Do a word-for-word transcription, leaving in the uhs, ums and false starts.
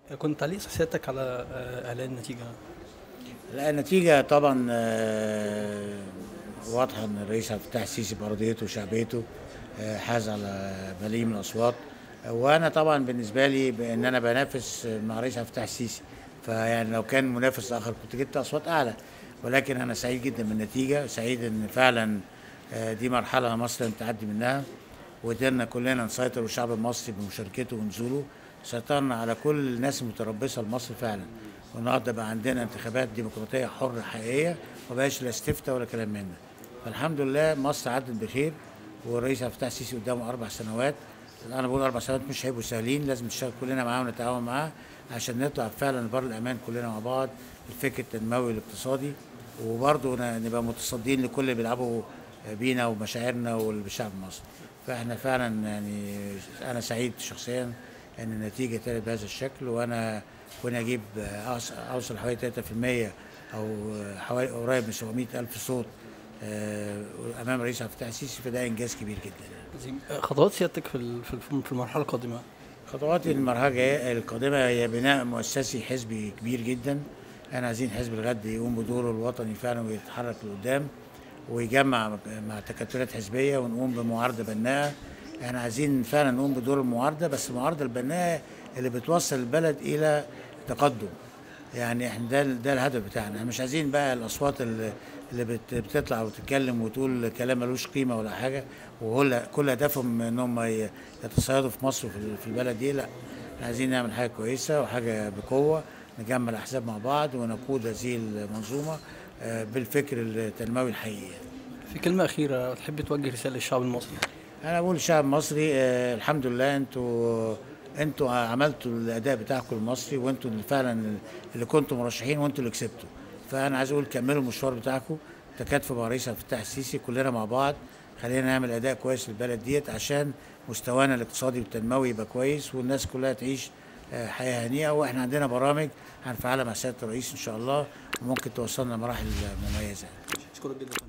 كنت تعليق سيادتك على آه، اعلان النتيجه. لا، النتيجة طبعا آه، واضحة ان الرئيس عبد الفتاح السيسي بأرضيته وشعبيته آه، حاز على ملايين من الأصوات. وانا طبعا بالنسبة لي بان انا بنافس مع الرئيس عبد الفتاح السيسي، فيعني لو كان منافس اخر كنت جبت اصوات اعلى. ولكن انا سعيد جدا بالنتيجة، سعيد ان فعلا آه، دي مرحلة مصر لم تعدي منها، وقدرنا كلنا نسيطر، والشعب المصري بمشاركته ونزوله سيطرنا على كل الناس المتربصه لمصر فعلا. والنهارده بقى عندنا انتخابات ديمقراطيه حره حقيقيه، ما بقاش لا استفتاء ولا كلام من ده. فالحمد لله مصر عدت بخير، والرئيس عبد الفتاح السيسي قدامه اربع سنوات. انا بقول اربع سنوات مش هيبقوا سهلين، لازم نشتغل كلنا معاه ونتعاون معاه عشان نطلع فعلا لبر الامان كلنا مع بعض، الفكر التنموي والاقتصادي، وبرضه نبقى متصدين لكل اللي بيلعبوا بينا ومشاعرنا والشعب المصري. فاحنا فعلا يعني انا سعيد شخصيا ان النتيجه طلعت بهذا الشكل، وانا كنا اجيب أوص- اوصل حوالي ثلاثة في المية او حوالي قريب من سبعمية الف صوت آه، امام الرئيس عبد الفتاح السيسي، فده انجاز كبير جدا. عظيم. آه، خطوات سيادتك في ال- في الف- في المرحله القادمه. خطوات المرحله الجاية- القادمه هي بناء مؤسسي حزبي كبير جدا. احنا عايزين حزب الغد يقوم بدوره الوطني فعلا ويتحرك لقدام، ويجمع مع تكتلات حزبيه ونقوم بمعارضه بناءه. احنا عايزين فعلا نقوم بدور المعارضه، بس المعارضه البناءه اللي بتوصل البلد الى تقدم. يعني احنا ده ده الهدف بتاعنا، احنا مش عايزين بقى الاصوات اللي اللي بت- بتطلع وتتكلم وتقول كلام ملوش قيمه ولا حاجه، وهو كل هدفهم ان هم ي- يتصيدوا في مصر وفي في البلد دي. لا، احنا عايزين نعمل حاجه كويسه وحاجه بقوه، نجمع الاحزاب مع بعض ونقود هذه المنظومه آه، بالفكر التنموي الحقيقي. في كلمه اخيره تحب توجه رساله للشعب المصري؟ انا بقول للشعب المصري آه الحمد لله، انتوا انتوا عملتوا الاداء بتاعكم المصري، وانتوا اللي فعلا اللي كنتوا مرشحين، وانتوا اللي كسبتوا. فانا عايز اقول كملوا المشوار بتاعكم، تكاتفوا مع الرئيس عبد الفتاح السيسي كلنا مع بعض، خلينا نعمل اداء كويس للبلد ديت عشان مستوانا الاقتصادي والتنموي يبقى كويس، والناس كلها تعيش آه، حياه هنيئه. واحنا عندنا برامج هنفعلها مع سياده الرئيس ان شاء الله، وممكن توصلنا لمراحل مميزه. اشكرك جدا.